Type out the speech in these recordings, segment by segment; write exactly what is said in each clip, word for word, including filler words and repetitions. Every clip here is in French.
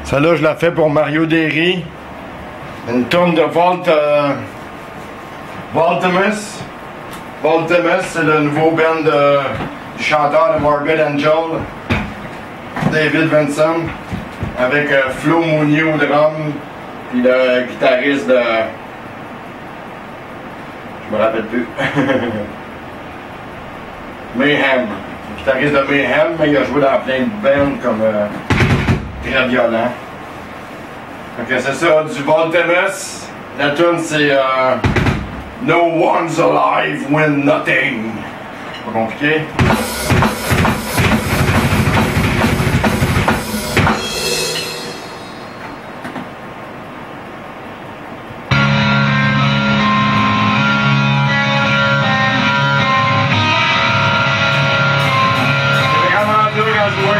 Celle-là, je la fais pour Mario Derry. Une tourne de Volt, euh, Voltimus. Voltimus, c'est le nouveau band de, du chanteur de Morbid Angel, David Vincent, avec euh, Flo Mounier au drum, puis le guitariste de... Je me rappelle plus. Mayhem. Le guitariste de Mayhem, mais il a joué dans plein de bands comme euh, très violent. Donc c'est ça, du Voltimus. La tune c'est euh, No one's alive when nothing. Pas compliqué. C'est vraiment dur à jouer.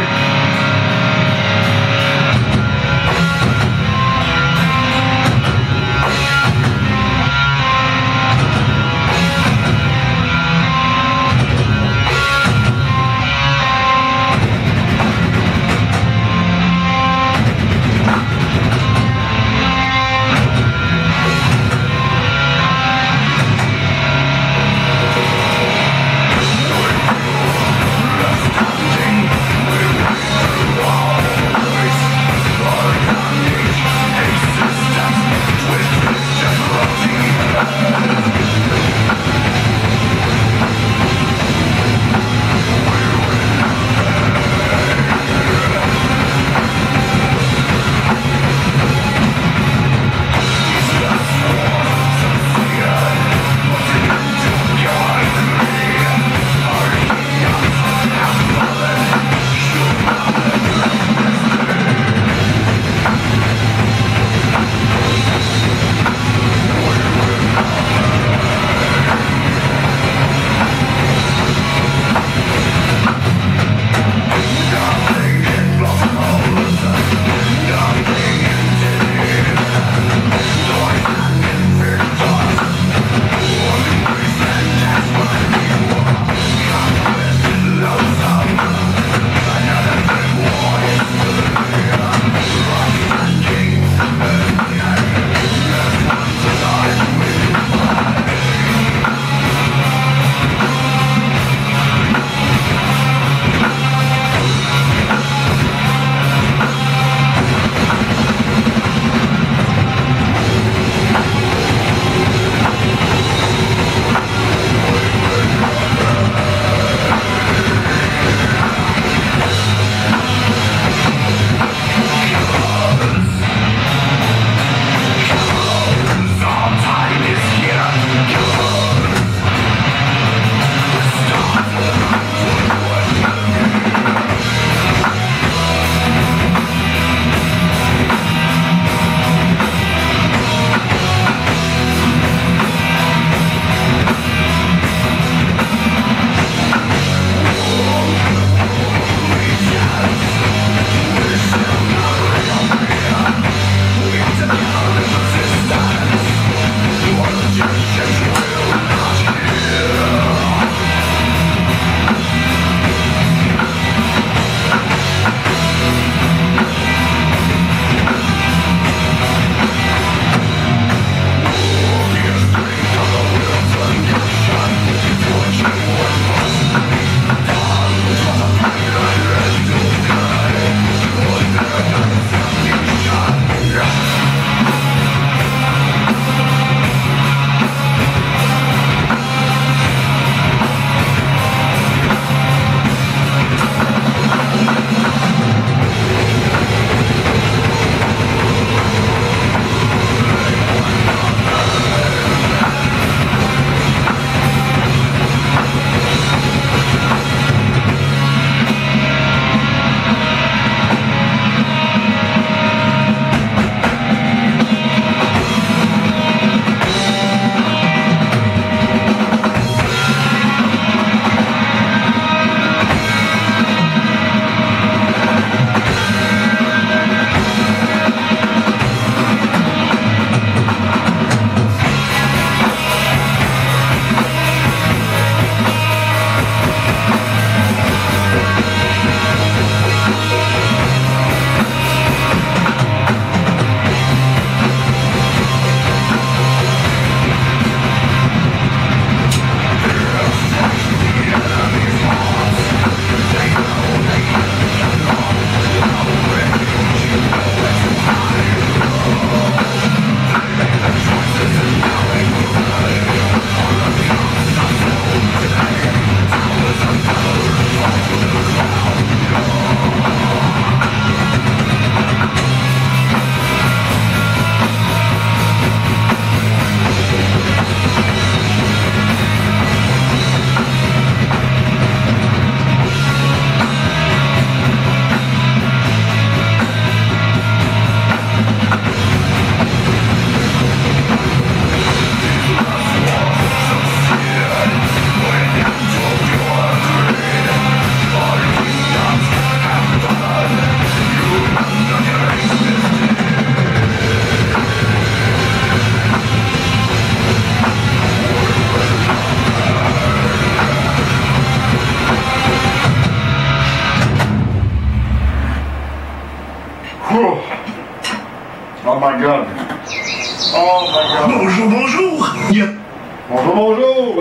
my god. Oh my god. Bonjour, bonjour. Yeah. Bonjour, bonjour.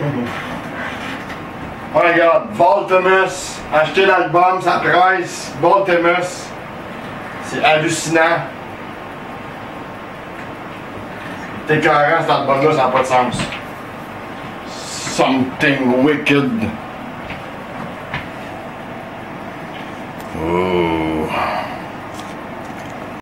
Oh my god, Val Thomas, acheter l'album, ça presse. Val Thomas, c'est hallucinant. C'est écœurant cet album-là, ça n'a pas de sens. Something wicked. Oh.